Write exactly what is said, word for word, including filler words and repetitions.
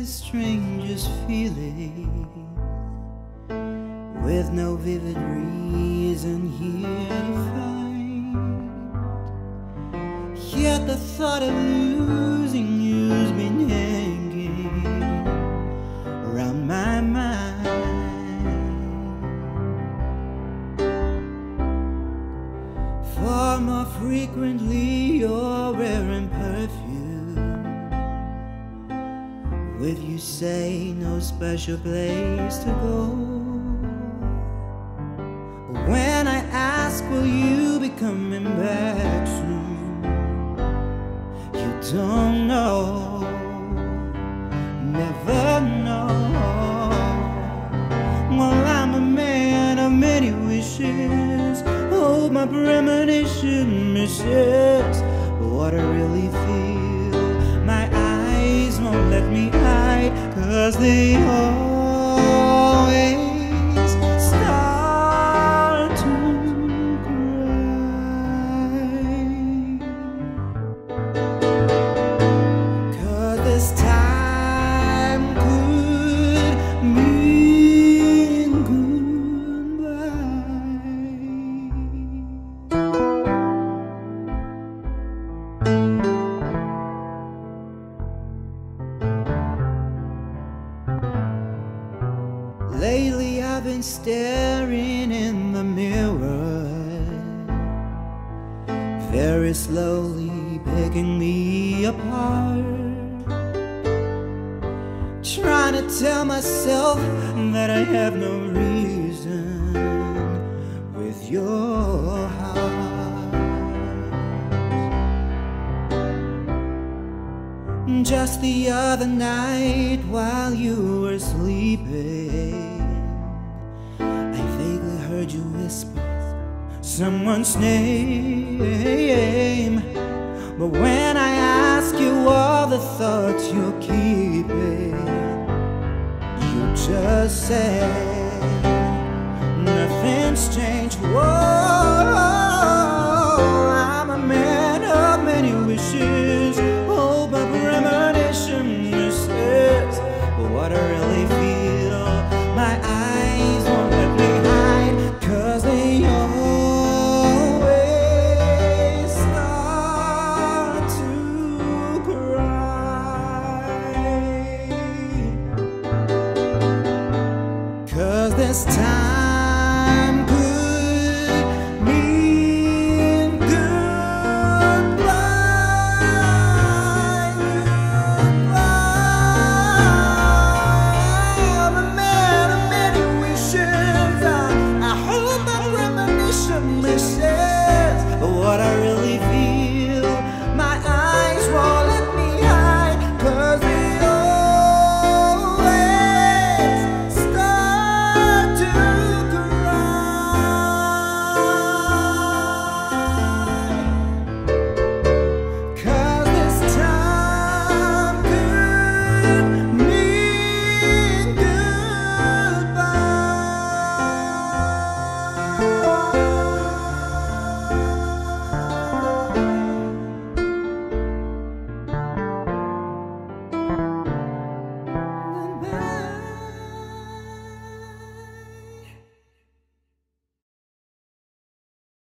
the strangest feeling, with no vivid reason here to find. Yet the thought of losing you's been hanging around my mind. Far more frequently you're wearing perfume, with you say no special place to go. When I ask will you be coming back soon, you don't know, never know. Well, I'm a man of many wishes, hold my premonition misses what I really feel. My eyes won't let me hide, 'cause they always start to cry. 'Cause this time could mean goodbye. Lately I've been staring in the mirror, very slowly picking me apart, trying to tell myself that I have no reason with your heart. Just the other night while you were sleeping, I vaguely heard you whisper someone's name. But when I ask you all the thoughts you're keeping, you just say nothing's changed. Whoa.